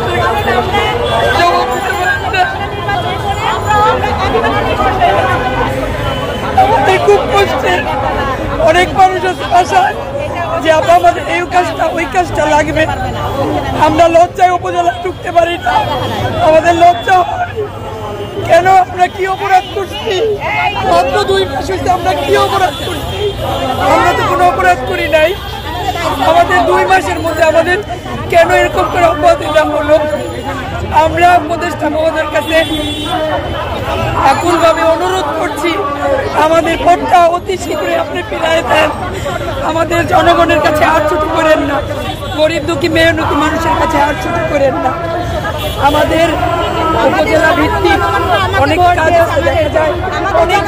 আমাদের খুব কষ্টে অনেক মানুষ আছে আশায় যে আমাদের এই কাজটা ওই কাজটা লাগবে। আমরা লজ্জায় উপজেলা ঢুকতে পারি না, আমাদের লজ্জা হয়। কেন আমরা কি অপরাধ করছি? মাত্র 2 মাস হয়েছে, আমরা কি অপরাধ করছি? আমরা তো কোনো অপরাধ করি নাই। আমাদের 2 মাসের মধ্যে আমাদের কেন এরকম করে অপরাধ হলো? আমরা উপদেষ্টা মহোদয়ের কাছে আকুলভাবে অনুরোধ করছি, আমাদের ভোটটা অতি শীঘ্রই আপনি ফিরিয়ে দেন। আমাদের জনগণের কাছে আর ছোট করেন না, গরিব দুঃখী মেহনতি মানুষের কাছে আর ছোট করেন না। আমাদের উপজেলা ভিত্তিক অনেক কাজ আছে, দেখা যায় অনেক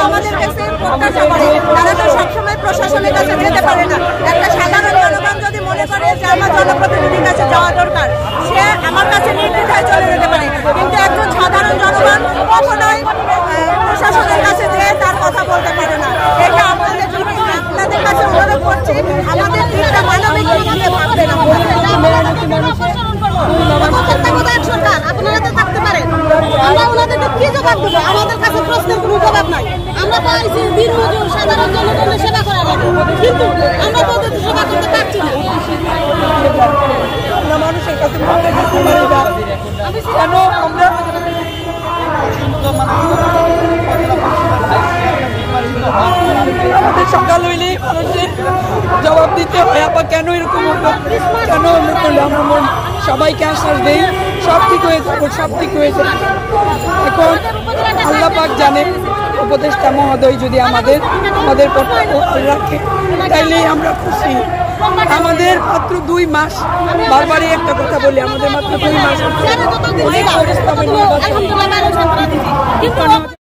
তারা তো সবসময় প্রশাসনের কাছে যেতে পারে না। একটা সাধারণ জনগণ যদি মনে করে যে আমার জনপ্রতিনিধির কাছে যাওয়া দরকার, সে আমার কাছে নির্দ্বিধায় চলে যেতে পারে, কিন্তু একজন সাধারণ জনগণ কখনোই প্রশাসনের কাছে যেয়ে তার কথা বলতে পারে না। এটা আপনাদের কাছে অনুরোধ করছি, আমাদের দিকটা মানবিক দিকে ভাববে না। সরকার আপনারা তো থাকতে পারেন, আমরা ওনাদেরকে কি জবাব দেবো? আমাদের কাছে প্রশ্নের কোনো জবাব নাই। আমরা পাইছি দিনমজুর সাধারণ জনগণের সেবা করা লাগে, কিন্তু আমরা তো ওদের সেবা করতে পারছি না। আমরা মানুষের কাছে কেন আমরা আমাদের সকাল হইলেই মানুষের জবাব দিতে হয়, আবার কেন এরকম হলো, কেন আমরা করলে আমরা সবাইকে আশ্বাস দেই সব ঠিক হয়ে যাবো, সব ঠিক হয়ে যাবে। এখন আল্লাহ পাক জানে, উপদেষ্টা মহোদয় যদি আমাদের পথটা রাখে তাইলেই আমরা খুশি। আমাদের মাত্র 2 মাস, বারবারই একটা কথা বলি, আমাদের মাত্র 2 মাস অনেক অবস্থা